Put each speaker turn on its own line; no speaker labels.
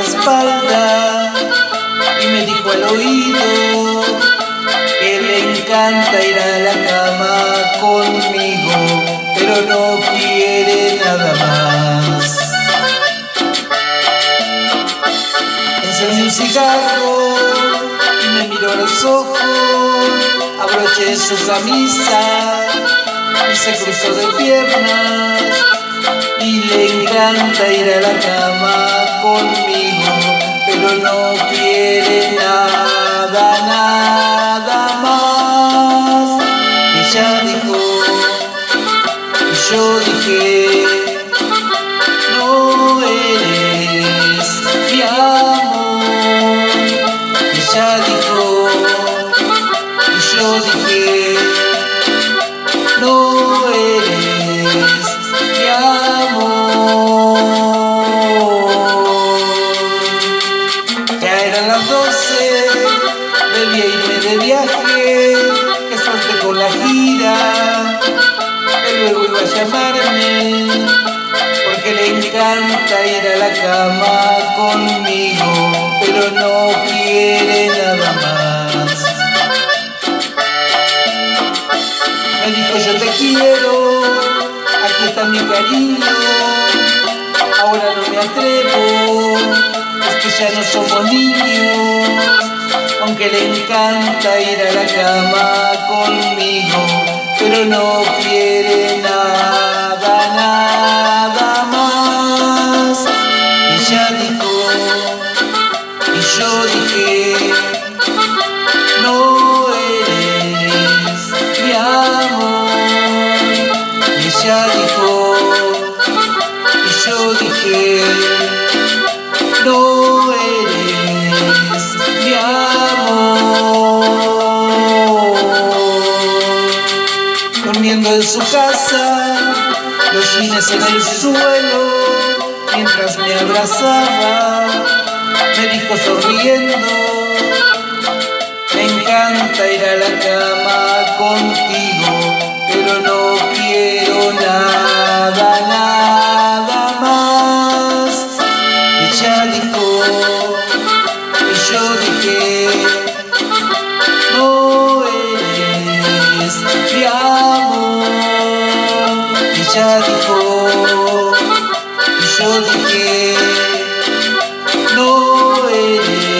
espalda y me dijo al oído que le encanta ir a la cama conmigo, pero no quiere nada más. Encendí un cigarro y me miró a los ojos, abroché su camisa y se cruzó de piernas, y le encanta ir a la cama conmigo, pero no quiere nada más. Ella dijo, y yo dije, no eres mi amor. Ella dijo, y yo dije, no eres mi amor. Ya eran las 12, debía irme de viaje, que suerte con la gira, que luego iba a llamarme, porque le encanta ir a la cama conmigo, pero no quiere nada más. Me dijo, yo te quiero, aquí está mi cariño, ahora no me atrevo, es que ya no somos niños, aunque le encanta ir a la cama conmigo, pero no quiere nada más. Ella dijo, y yo dije, no eres mi amor. Ella dijo, y yo dije, no eres mi amor. Durmiendo en su casa, los jeans en el suelo, mientras me abrazaba, me dijo sonriendo, me encanta ir a la cama contigo, pero no quiero nada más. Ella dijo, y yo dije, no eres mi amor. Ella dijo, y yo dije, no eres